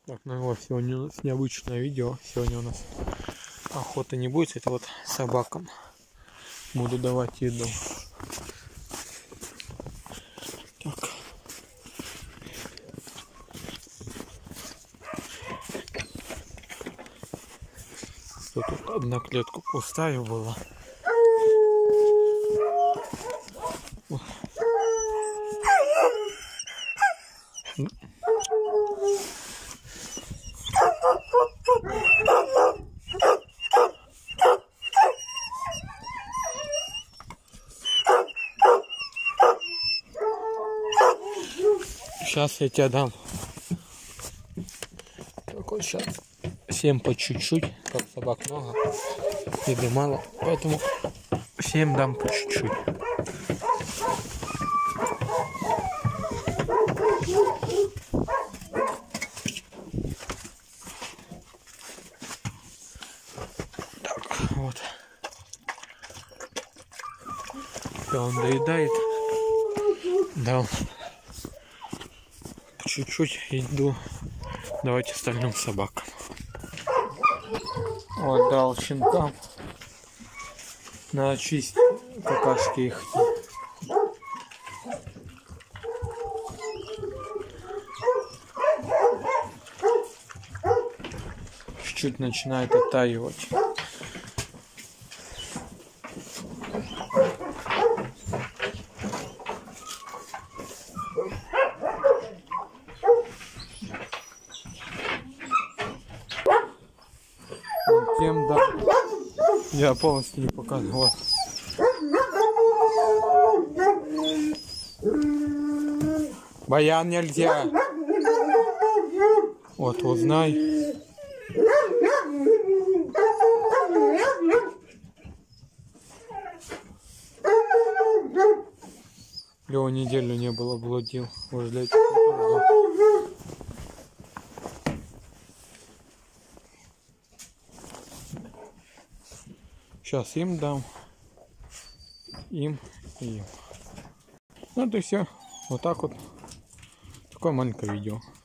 Так, ну вот, сегодня у нас необычное видео. Сегодня у нас охота не будет, это вот собакам буду давать еду. Так. Тут одна клетка пустая была. Сейчас я тебе дам. Так вот сейчас всем по чуть-чуть, как собак много, еды мало, поэтому всем дам по чуть-чуть. Так, вот. Все, он доедает. Дал чуть-чуть еду. Давайте остальным собакам. Вот дал щенкам. Надо чистить какашки их. Чуть-чуть начинает оттаивать. Тем, да, я полностью не показывал. Баян нельзя. Вот, узнай. Его неделю не было, блудил. Может, для этого. Сейчас им дам. Им и им. Ну, это все. Вот так вот. Такое маленькое видео.